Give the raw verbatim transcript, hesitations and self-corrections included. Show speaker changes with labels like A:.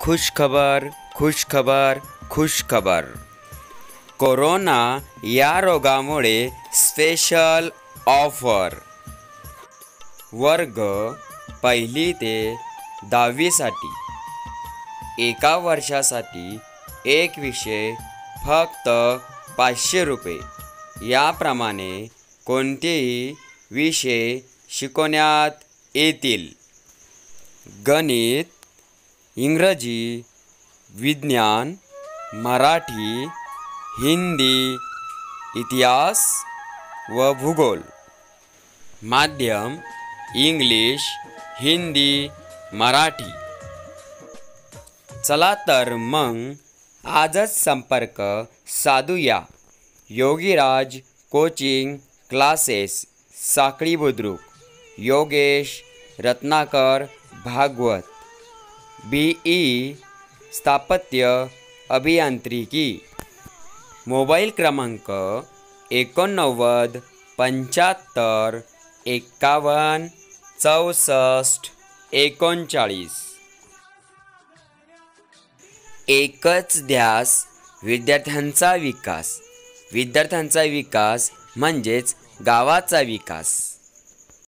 A: खुश खबर, खुश खबर, खुश खबर. कोरोना या रोगामुळे स्पेशल ऑफर. वर्ग पहिली ते दहावीसाठी एका वर्षासाठी एक विषय फक्त पाचशे रुपये. याप्रमाणे कोणतेही विषय शिकवण्यात येतील. गणित, इंग्रजी, विज्ञान, मराठी, हिंदी, इतिहास व भूगोल. माध्यम इंग्लिश, हिंदी, मराठी. चला तर मग आजच संपर्क साधूया. Yogiraj coaching classes, Sakhali Budruk. Yogesh Ratnakar Bhagwat, B E स्थापत्य अभियांत्रिकी. मोबाईल क्रमांक एकोणनव्वद पंच्याहत्तर एकावन्न चौसष्ट एकोणचाळीस. एकच ध्यास, विद्यार्थ्यांचा विकास. विद्यार्थ्यांचा विकास म्हणजेच गावाचा विकास.